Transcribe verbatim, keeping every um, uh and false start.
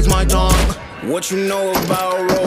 lose my tongue. What you know about road?